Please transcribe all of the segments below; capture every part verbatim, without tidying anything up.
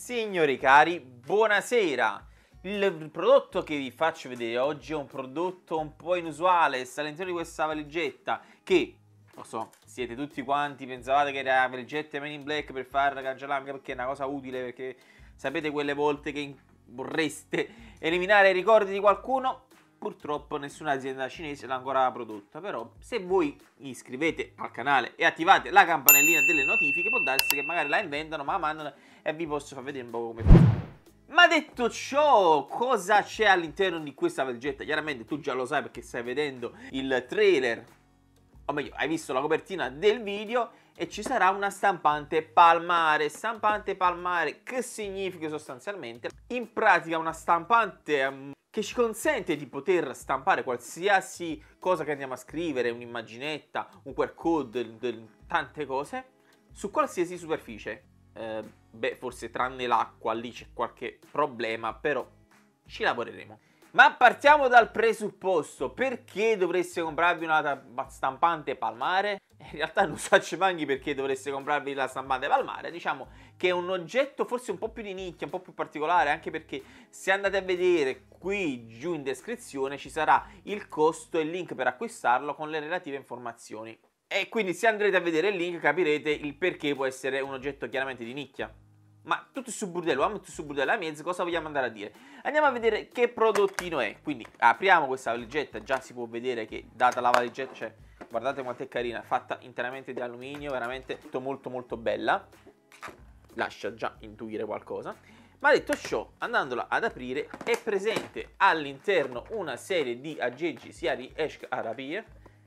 Signori cari, buonasera! Il prodotto che vi faccio vedere oggi è un prodotto un po' inusuale, sta all'interno di questa valigetta che, lo so, siete tutti quanti, pensavate che era la valigetta Men in Black per far cancellare, anche perché è una cosa utile, perché sapete quelle volte che vorreste eliminare i ricordi di qualcuno? Purtroppo nessuna azienda cinese l'ha ancora prodotta, però se voi iscrivete al canale e attivate la campanellina delle notifiche può darsi che magari la inventano, ma la mandano e vi posso far vedere un po' come funziona. Ma detto ciò, cosa c'è all'interno di questa valigetta? Chiaramente tu già lo sai perché stai vedendo il trailer, o meglio, hai visto la copertina del video, e ci sarà una stampante palmare. Stampante palmare che significa sostanzialmente? In pratica una stampante um, che ci consente di poter stampare qualsiasi cosa che andiamo a scrivere, un'immaginetta, un Q R code, tante cose, su qualsiasi superficie. Eh, beh, forse tranne l'acqua, lì c'è qualche problema, però ci lavoreremo. Ma partiamo dal presupposto: perché dovreste comprarvi una stampante palmare? In realtà non so neanche perché dovreste comprarvi la stampante palmare. Diciamo che è un oggetto forse un po' più di nicchia, un po' più particolare, anche perché se andate a vedere qui giù in descrizione ci sarà il costo e il link per acquistarlo con le relative informazioni. E quindi se andrete a vedere il link capirete il perché può essere un oggetto chiaramente di nicchia. Ma tutto su burdello, ma tutto su burdello, amici, cosa vogliamo andare a dire? Andiamo a vedere che prodottino è. Quindi apriamo questa valigetta, già si può vedere che data la valigetta, cioè, guardate quanto è carina, fatta interamente di alluminio, veramente molto molto bella. Lascia già intuire qualcosa. Ma detto ciò, andandola ad aprire, è presente all'interno una serie di aggeggi sia di Eshk Arabie.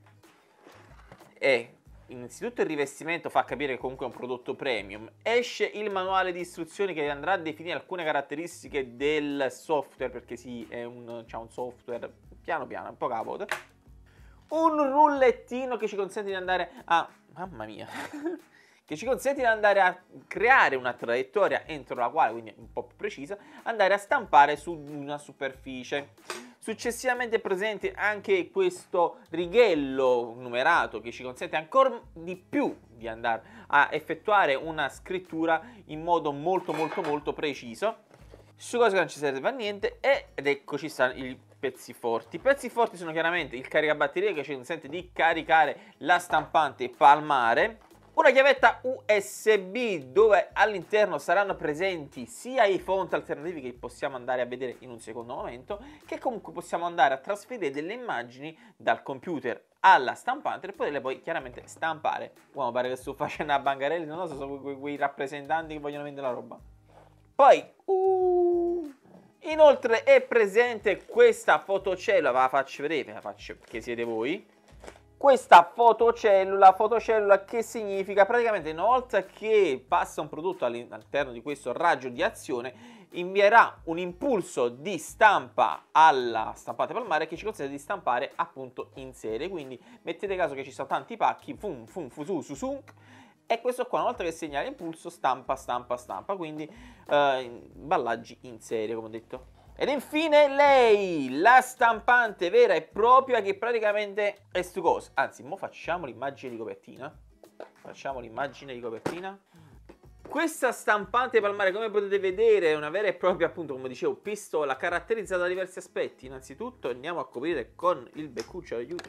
E innanzitutto il rivestimento fa capire che comunque è un prodotto premium. Esce il manuale di istruzioni che andrà a definire alcune caratteristiche del software, perché sì, è un, c'è un software piano piano, un po' capote. Un rullettino che ci consente di andare a... mamma mia! che ci consente di andare a creare una traiettoria entro la quale, quindi un po' più precisa, andare a stampare su una superficie. Successivamente è presente anche questo righello numerato che ci consente ancora di più di andare a effettuare una scrittura in modo molto molto molto preciso, su cosa che non ci serve a niente. Ed eccoci stanno i pezzi forti. I pezzi forti sono chiaramente il caricabatterie che ci consente di caricare la stampante palmare, una chiavetta U S B dove all'interno saranno presenti sia i font alternativi che possiamo andare a vedere in un secondo momento, che comunque possiamo andare a trasferire delle immagini dal computer alla stampante per poterle poi chiaramente stampare. Wow, pare che sto facendo a bancarelli, non lo so, sono quei, quei rappresentanti che vogliono vendere la roba. Poi, uh, inoltre è presente questa fotocellula, ve la faccio vedere, ve la faccio perché siete voi. Questa fotocellula, fotocellula che significa praticamente una volta che passa un prodotto all'interno di questo raggio di azione, invierà un impulso di stampa alla stampante palmare che ci consente di stampare appunto in serie. Quindi mettete caso che ci sono tanti pacchi, fum fum fusu su su, e questo qua una volta che segnala l'impulso stampa stampa stampa, quindi eh, ballaggi in serie, come ho detto. Ed infine lei, la stampante vera e propria, che praticamente è stu cosa. Anzi, mo facciamo l'immagine di copertina. Facciamo l'immagine di copertina. Questa stampante palmare, come potete vedere, è una vera e propria, appunto, come dicevo, pistola caratterizzata da diversi aspetti. Innanzitutto andiamo a coprire con il beccuccio aiuto,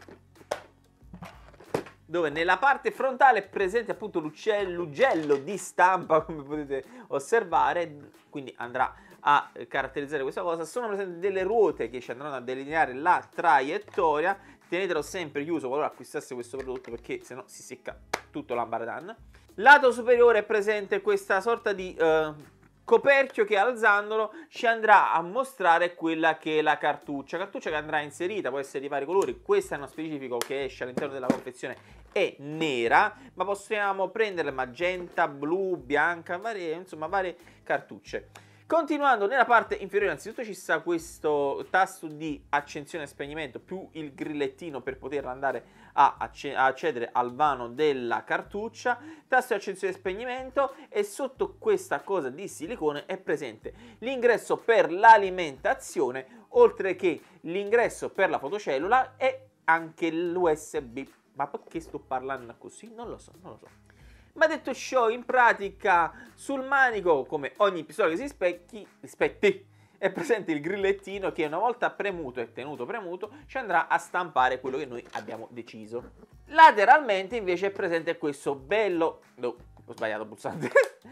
dove nella parte frontale è presente appunto l'ugello di stampa, come potete osservare, quindi andrà a caratterizzare questa cosa. Sono presenti delle ruote che ci andranno a delineare la traiettoria. Tenetelo sempre chiuso qualora acquistasse questo prodotto, perché sennò si secca tutto l'ambaradan. Lato superiore è presente questa sorta di uh, coperchio che, alzandolo, ci andrà a mostrare quella che è la cartuccia. Cartuccia che andrà inserita, può essere di vari colori. Questa è uno specifico che esce all'interno della confezione, è nera, ma possiamo prendere magenta, blu, bianca, varie, insomma varie cartucce. Continuando, nella parte inferiore innanzitutto ci sta questo tasto di accensione e spegnimento più il grillettino per poter andare a accedere al vano della cartuccia, tasto di accensione e spegnimento, e sotto questa cosa di silicone è presente l'ingresso per l'alimentazione, oltre che l'ingresso per la fotocellula e anche l'U S B. Ma perché sto parlando così? Non lo so, non lo so. Ma detto ciò, in pratica sul manico, come ogni pistola che si rispecchi, rispetti, è presente il grillettino che una volta premuto e tenuto premuto ci andrà a stampare quello che noi abbiamo deciso. Lateralmente invece è presente questo bello... No, ho sbagliato pulsante.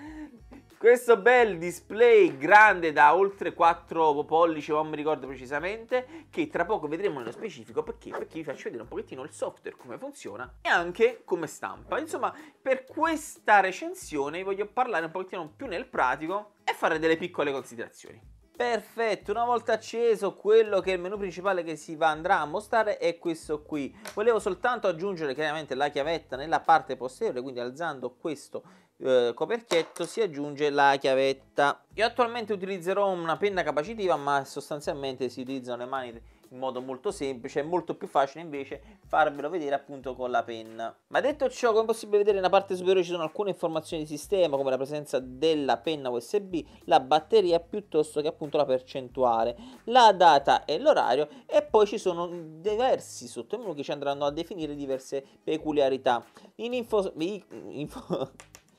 Questo bel display grande da oltre quattro pollici, non mi ricordo precisamente, che tra poco vedremo nello specifico. Perché? Perché vi faccio vedere un pochettino il software, come funziona e anche come stampa. Insomma, per questa recensione vi voglio parlare un pochettino più nel pratico e fare delle piccole considerazioni. Perfetto, una volta acceso quello che è il menu principale che si va andrà a mostrare è questo qui. Volevo soltanto aggiungere chiaramente la chiavetta nella parte posteriore, quindi alzando questo eh, coperchietto si aggiunge la chiavetta. Io attualmente utilizzerò una penna capacitiva, ma sostanzialmente si utilizzano le mani in modo molto semplice. È molto più facile invece farvelo vedere appunto con la penna. Ma detto ciò, come possibile vedere nella parte superiore ci sono alcune informazioni di sistema, come la presenza della penna U S B, la batteria piuttosto che appunto la percentuale, la data e l'orario, e poi ci sono diversi sottomenu che ci andranno a definire diverse peculiarità. In info, info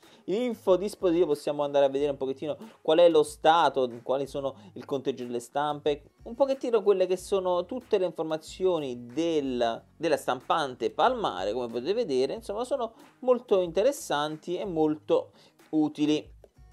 info dispositivo possiamo andare a vedere un pochettino qual è lo stato, quali sono il conteggio delle stampe, un pochettino quelle che sono tutte le informazioni del, della stampante palmare, come potete vedere. Insomma, sono molto interessanti e molto utili.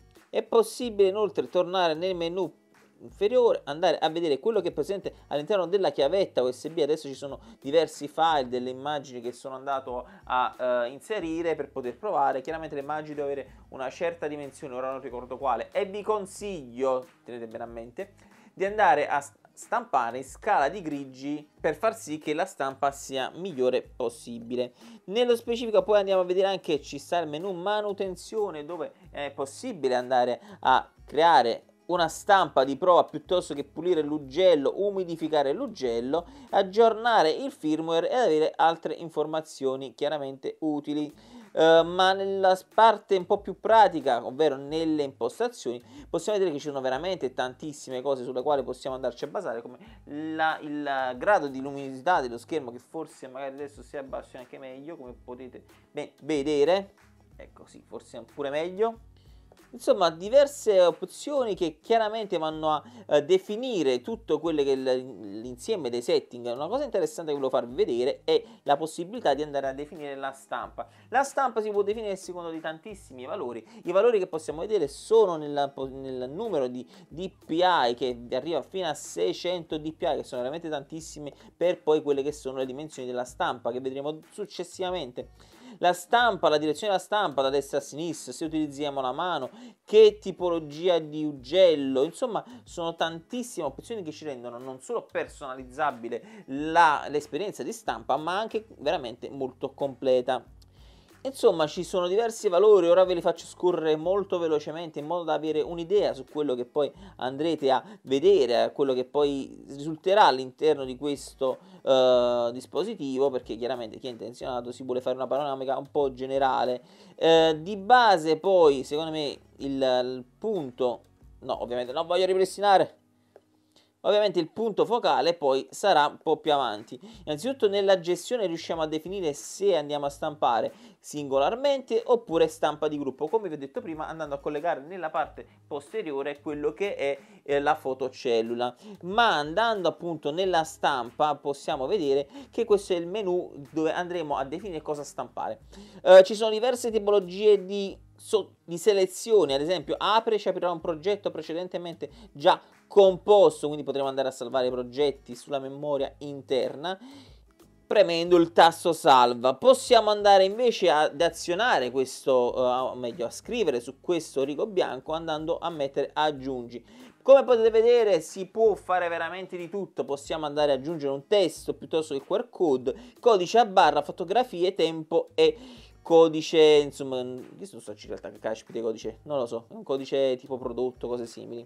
È possibile inoltre tornare nel menu inferiore, andare a vedere quello che è presente all'interno della chiavetta U S B. Adesso ci sono diversi file, delle immagini che sono andato a uh, inserire per poter provare. Chiaramente le immagini devono avere una certa dimensione, ora non ricordo quale, e vi consiglio, tenete bene a mente, di andare a stampare in scala di grigi per far sì che la stampa sia migliore possibile. Nello specifico poi andiamo a vedere anche, ci sta il menu manutenzione, dove è possibile andare a creare una stampa di prova piuttosto che pulire l'ugello, umidificare l'ugello, aggiornare il firmware e avere altre informazioni chiaramente utili. Uh, ma nella parte un po' più pratica, ovvero nelle impostazioni, possiamo vedere che ci sono veramente tantissime cose sulle quali possiamo andarci a basare, come la, il grado di luminosità dello schermo, che forse magari adesso si abbassa anche meglio, come potete beh, vedere. Ecco, sì, forse pure meglio. Insomma, diverse opzioni che chiaramente vanno a eh, definire tutto quello che è l'insieme dei setting. Una cosa interessante che volevo farvi vedere è la possibilità di andare a definire la stampa. La stampa si può definire a seconda di tantissimi valori. I valori che possiamo vedere sono nella, nel numero di D P I, che arriva fino a seicento D P I, che sono veramente tantissimi, per poi quelle che sono le dimensioni della stampa, che vedremo successivamente. La stampa, la direzione della stampa da destra a sinistra, se utilizziamo la mano, che tipologia di ugello, insomma sono tantissime opzioni che ci rendono non solo personalizzabile l'esperienza di stampa, ma anche veramente molto completa. Insomma, ci sono diversi valori, ora ve li faccio scorrere molto velocemente in modo da avere un'idea su quello che poi andrete a vedere, a quello che poi risulterà all'interno di questo uh, dispositivo, perché chiaramente chi è intenzionato si vuole fare una panoramica un po' generale. Uh, di base poi, secondo me, il, il punto... No, ovviamente non voglio ripristinare... Ovviamente il punto focale poi sarà un po' più avanti. Innanzitutto nella gestione riusciamo a definire se andiamo a stampare singolarmente oppure stampa di gruppo, come vi ho detto prima, andando a collegare nella parte posteriore quello che è eh, la fotocellula. Ma andando appunto nella stampa possiamo vedere che questo è il menu dove andremo a definire cosa stampare. Eh, ci sono diverse tipologie di, so, di selezioni, ad esempio apre, ci aprirà un progetto precedentemente già composto, quindi potremo andare a salvare i progetti sulla memoria interna premendo il tasto salva. Possiamo andare invece ad azionare questo, uh, o meglio a scrivere su questo rigo bianco andando a mettere aggiungi. Come potete vedere si può fare veramente di tutto, possiamo andare ad aggiungere un testo piuttosto che Q R code, codice a barra, fotografie, tempo e codice, insomma, io non so in realtà che caspita codice, non lo so, è un codice tipo prodotto, cose simili.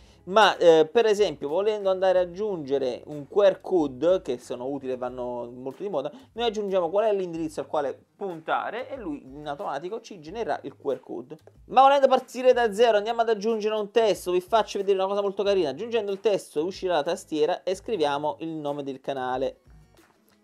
Ma eh, per esempio volendo andare ad aggiungere un Q R code, che sono utili e vanno molto di moda, noi aggiungiamo qual è l'indirizzo al quale puntare e lui in automatico ci genererà il Q R code. Ma volendo partire da zero andiamo ad aggiungere un testo, vi faccio vedere una cosa molto carina. Aggiungendo il testo uscirà la tastiera e scriviamo il nome del canale.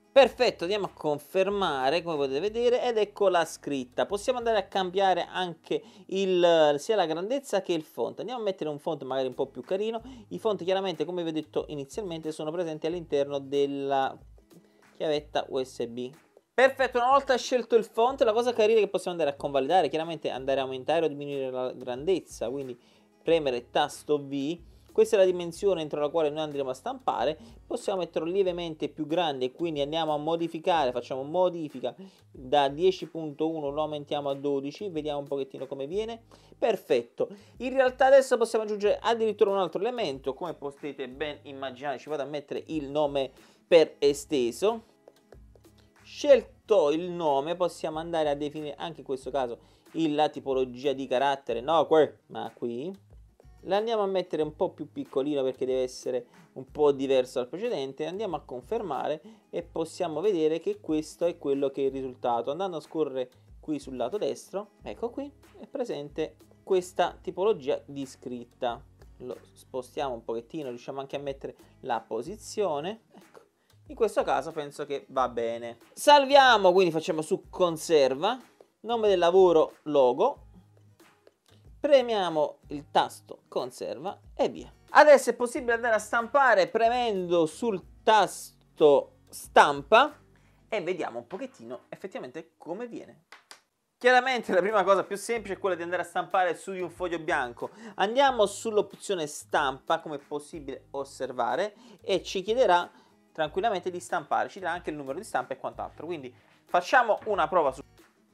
Perfetto, andiamo a confermare come potete vedere ed ecco la scritta. Possiamo andare a cambiare anche il, sia la grandezza che il font. Andiamo a mettere un font magari un po' più carino. I font chiaramente, come vi ho detto inizialmente, sono presenti all'interno della chiavetta U S B. Perfetto, una volta scelto il font, la cosa carina è che possiamo andare a convalidare, chiaramente andare a aumentare o diminuire la grandezza, quindi premere tasto V. Questa è la dimensione entro la quale noi andremo a stampare. Possiamo metterlo lievemente più grande, quindi andiamo a modificare, facciamo modifica da dieci punto uno, lo aumentiamo a dodici, vediamo un pochettino come viene. Perfetto, in realtà adesso possiamo aggiungere addirittura un altro elemento, come potete ben immaginare ci vado a mettere il nome per esteso. Scelto il nome possiamo andare a definire anche in questo caso la tipologia di carattere, no qui, ma qui. La andiamo a mettere un po' più piccolino perché deve essere un po' diverso dal precedente. Andiamo a confermare e possiamo vedere che questo è quello che è il risultato. Andando a scorrere qui sul lato destro, ecco qui, è presente questa tipologia di scritta. Lo spostiamo un pochettino, riusciamo anche a mettere la posizione. Ecco, in questo caso penso che va bene. Salviamo, quindi facciamo su conserva, nome del lavoro logo. Premiamo il tasto conserva e via. Adesso è possibile andare a stampare premendo sul tasto stampa e vediamo un pochettino effettivamente come viene. Chiaramente la prima cosa più semplice è quella di andare a stampare su di un foglio bianco. Andiamo sull'opzione stampa, come è possibile osservare, e ci chiederà tranquillamente di stampare, ci darà anche il numero di stampa e quant'altro. Quindi facciamo una prova su.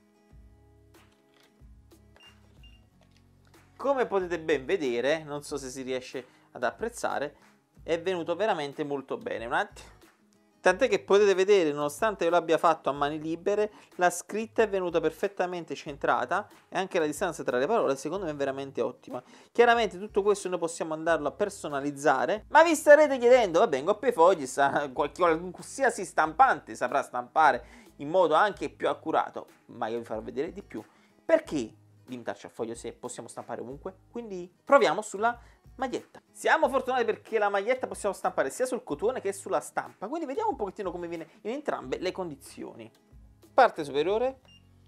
Come potete ben vedere, non so se si riesce ad apprezzare, è venuto veramente molto bene. Un attimo. Tant'è che potete vedere, nonostante io l'abbia fatto a mani libere, la scritta è venuta perfettamente centrata e anche la distanza tra le parole secondo me è veramente ottima. Chiaramente tutto questo noi possiamo andarlo a personalizzare, ma vi starete chiedendo, vabbè, in coppia fogli sa, qualsiasi stampante saprà stampare in modo anche più accurato, ma io vi farò vedere di più. Perché limitarci al foglio se possiamo stampare ovunque? Quindi proviamo sulla maglietta. Siamo fortunati perché la maglietta possiamo stampare sia sul cotone che sulla stampa, quindi vediamo un pochettino come viene in entrambe le condizioni. Parte superiore.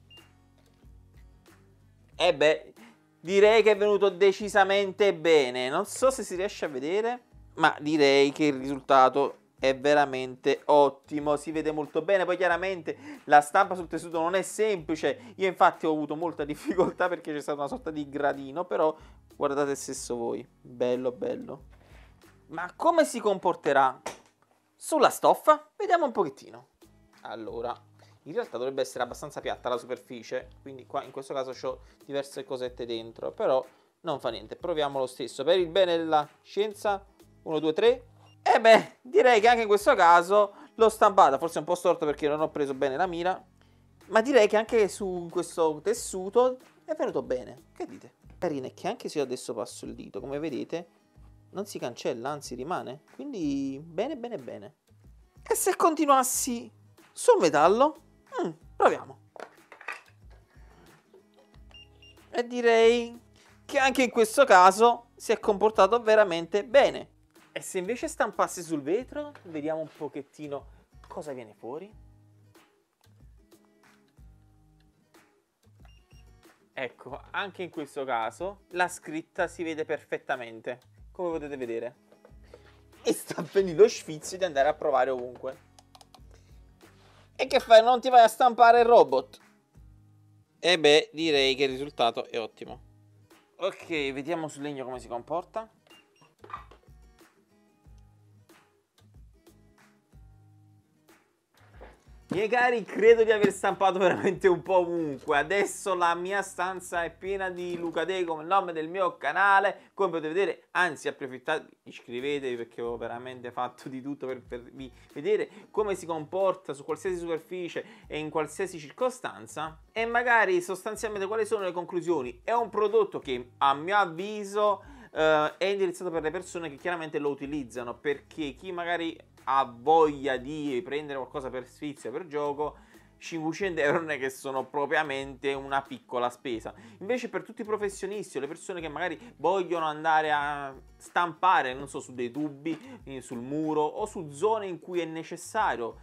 E beh, direi che è venuto decisamente bene. Non so se si riesce a vedere, ma direi che il risultato è veramente ottimo, si vede molto bene. Poi chiaramente la stampa sul tessuto non è semplice, io infatti ho avuto molta difficoltà perché c'è stata una sorta di gradino, però guardate stesso voi, bello bello. Ma come si comporterà sulla stoffa? Vediamo un pochettino. Allora, in realtà dovrebbe essere abbastanza piatta la superficie, quindi qua in questo caso ho diverse cosette dentro, però non fa niente, proviamo lo stesso. Per il bene della scienza, uno, due, tre. E beh, direi che anche in questo caso l'ho stampata, forse un po' storto perché non ho preso bene la mira, ma direi che anche su questo tessuto è venuto bene. Che dite? Carina è che anche se io adesso passo il dito, come vedete, non si cancella, anzi rimane. Quindi bene, bene, bene. E se continuassi sul metallo? Mm, proviamo. E direi che anche in questo caso si è comportato veramente bene. E se invece stampassi sul vetro, vediamo un pochettino cosa viene fuori. Ecco, anche in questo caso la scritta si vede perfettamente, come potete vedere. E sta venendo lo sfizio di andare a provare ovunque. E che fai? Non ti vai a stampare il robot? E beh, direi che il risultato è ottimo. Ok, vediamo sul legno come si comporta. Miei cari, credo di aver stampato veramente un po' ovunque. Adesso la mia stanza è piena di Luca De come il nome del mio canale. Come potete vedere, anzi approfittate, iscrivetevi perché ho veramente fatto di tutto per farvi vedere come si comporta su qualsiasi superficie e in qualsiasi circostanza. E magari sostanzialmente quali sono le conclusioni. È un prodotto che a mio avviso eh, è indirizzato per le persone che chiaramente lo utilizzano, perché chi magari ha voglia di prendere qualcosa per sfizio, per gioco, cinquecento euro non è che sono propriamente una piccola spesa. Invece per tutti i professionisti o le persone che magari vogliono andare a stampare, non so, su dei tubi, sul muro o su zone in cui è necessario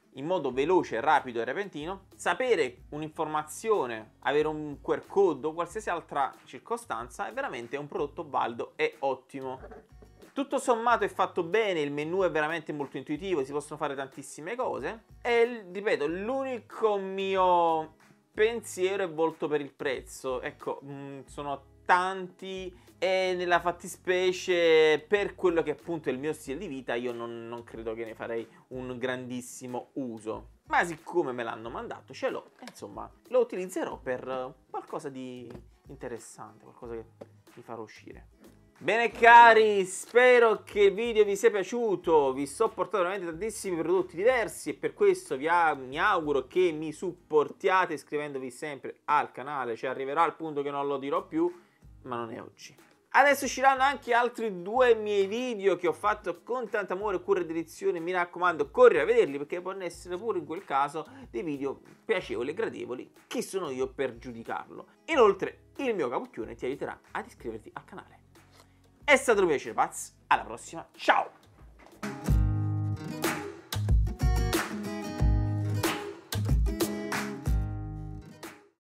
in modo veloce, rapido e repentino. Sapere un'informazione, avere un Q R code o qualsiasi altra circostanza è veramente un prodotto valido e ottimo. Tutto sommato è fatto bene, il menu è veramente molto intuitivo, si possono fare tantissime cose e, ripeto, l'unico mio pensiero è volto per il prezzo. Ecco, mh, sono tanti e nella fattispecie, per quello che appunto è il mio stile di vita, io non, non credo che ne farei un grandissimo uso. Ma siccome me l'hanno mandato, ce l'ho e insomma lo utilizzerò per qualcosa di interessante, qualcosa che vi farò uscire. Bene cari, spero che il video vi sia piaciuto, vi sto portando veramente tantissimi prodotti diversi e per questo vi a, mi auguro che mi supportiate iscrivendovi sempre al canale, cioè arriverà al punto che non lo dirò più, ma non è oggi. Adesso usciranno anche altri due miei video che ho fatto con tanto amore, cura e dedizione, mi raccomando corri a vederli perché possono essere pure in quel caso dei video piacevoli e gradevoli, chi sono io per giudicarlo. Inoltre il mio capocchione ti aiuterà ad iscriverti al canale. È stato un piacere, pazzi, alla prossima, ciao!